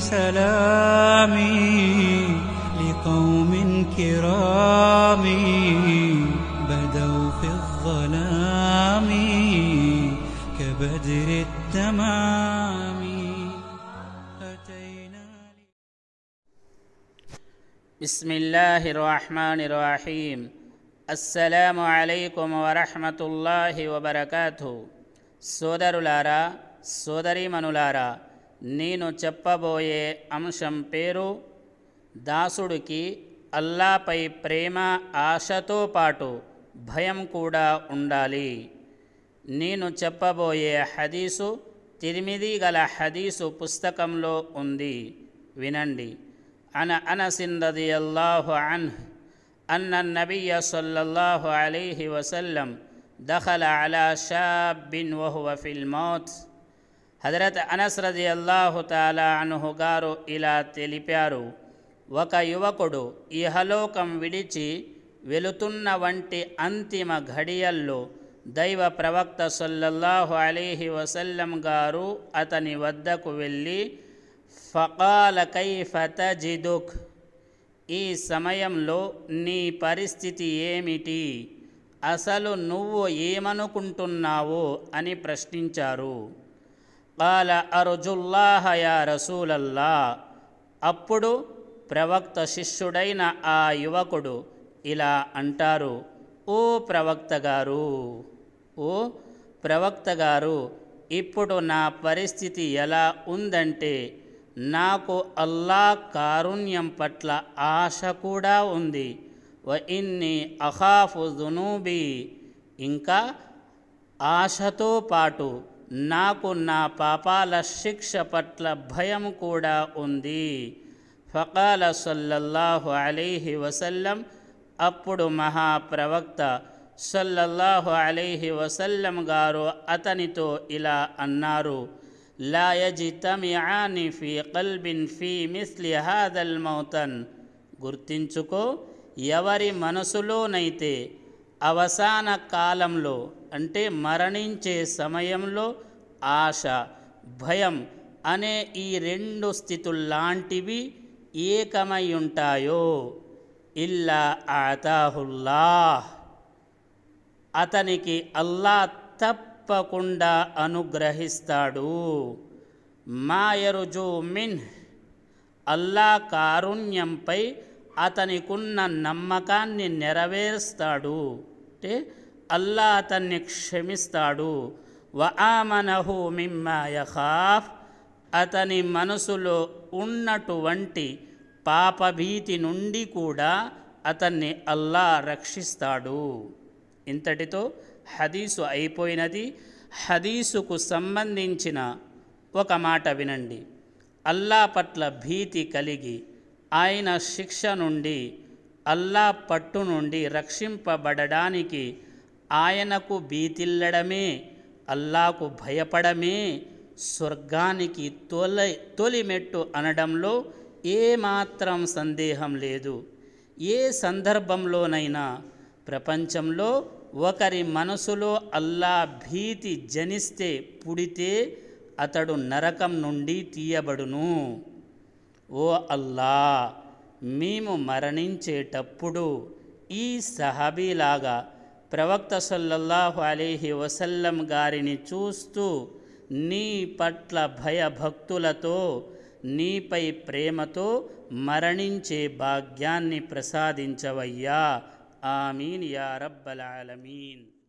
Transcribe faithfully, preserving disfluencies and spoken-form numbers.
سلامي لقوم كرام بدوا في الظلام كبدر التمام أتينا. بسم الله الرحمن الرحيم. السلام عليكم ورحمة الله وبركاته. సోదరులారా సోదరీమణులారా, నేను చెప్పబోయే అంశం పేరు దాసుడికి అల్లాపై ప్రేమ ఆశతో పాటు భయం కూడా ఉండాలి. నేను చెప్పబోయే హదీసు తిర్మిదీ గల హదీసు పుస్తకంలో ఉంది, వినండి. అన అనసిన్ రదియల్లాహు అన్హు అన్న నబియ్య సల్లల్లాహు అలైహి వసల్లం దఖల అలా షాబ్బిన్ వహువ ఫిల్ మౌత్. హజరత్ అనస్ రదియల్లాహు తఆలా అన్హు గారు ఇలా తెలిపారు, ఒక యువకుడు ఇహలోకం విడిచి వెళుతున్న వంటి అంతిమ ఘడియల్లో దైవ ప్రవక్త సల్లల్లాహు అలైహి వసల్లం గారు అతని వద్దకు వెళ్ళి, ఫకాల కైఫ తజిదుక్, ఈ సమయంలో నీ పరిస్థితి ఏమిటి, అసలు నువ్వు ఏమనుకుంటున్నావు అని ప్రశ్నించారు. కాల అర్జుల్లాహ యా రసూలల్లా. అప్పుడు ప్రవక్త శిష్యుడైన ఆ యువకుడు ఇలా అంటారు, ఓ ప్రవక్త గారు ఓ ప్రవక్త గారు ఇప్పుడు నా పరిస్థితి ఎలా ఉందంటే, నాకు అల్లాహ్ కారుణ్యం పట్ల ఆశ కూడా ఉంది. వ ఇన్ని అఖాఫు దునూబి, ఇంకా ఆశతో పాటు నాకు నా పాపాల శిక్ష పట్ల భయం కూడా ఉంది. ఫకాల సల్లల్లాహు అలైహి వసల్లం, అప్పుడు మహాప్రవక్త సల్లల్లాహు అలైహి వసల్లం గారు అతనితో ఇలా అన్నారు, లా యజ్తమిఆని ఫీ కల్బిన్ ఫీ మిస్లి హాదల్ మౌతన్. గుర్తించుకో, ఎవరి మనసులోనైతే అవసాన కాలంలో అంటే మరణించే సమయంలో ఆశ, భయం అనే ఈ రెండు స్థితుల్లాంటివి ఏకమై ఉంటాయో, ఇల్లా ఆతాహుల్లాహ్, అతనికి అల్లాహ్ తప్పకుండా అనుగ్రహిస్తాడు. మాయరుజు మిన్, అల్లాహ్ కారుణ్యంపై అతనికున్న నమ్మకాన్ని నెరవేరుస్తాడు, అంటే అల్లాహ్ అతన్ని క్షమిస్తాడు. వ ఆమనహు మిమ్మా యఖాఫ్, అతని మనసులో ఉన్నటువంటి పాపభీతి నుండి కూడా అతన్ని అల్లాహ్ రక్షిస్తాడు. ఇంతటితో హదీసు అయిపోయినది. హదీసుకు సంబంధించిన ఒక మాట వినండి. అల్లాహ్ పట్ల భీతి కలిగి ఆయన శిక్ష నుండి, అల్లాహ్ పట్టు నుండి రక్షింపబడడానికి ఆయనకు భీతిల్లడమే, అల్లాహకు భయపడమే స్వర్గానికి తొలి తొలి మెట్టు అనడంలో ఏమాత్రం సందేహం లేదు. ఏ సందర్భంలోనైనా ప్రపంచంలో ఒకరి మనసులో అల్లాహ్ భీతి జనిస్తే, పుడితే అతడు నరకం నుండి తీయబడును. ఓ అల్లా, మేము మరణించేటప్పుడు ఈ సహాబీలాగా ప్రవక్త సల్లల్లాహు అలైహి వసల్లం గారిని చూస్తూ నీ పట్ల భయభక్తులతో, నీపై ప్రేమతో మరణించే భాగ్యాన్ని ప్రసాదించవయ్యా. ఆమీన్ యా రబ్బల్ ఆలమీన్.